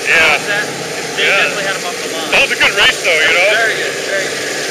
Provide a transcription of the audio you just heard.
Yeah. They definitely had him off the line. That was a good race though, you know? Very good, very good.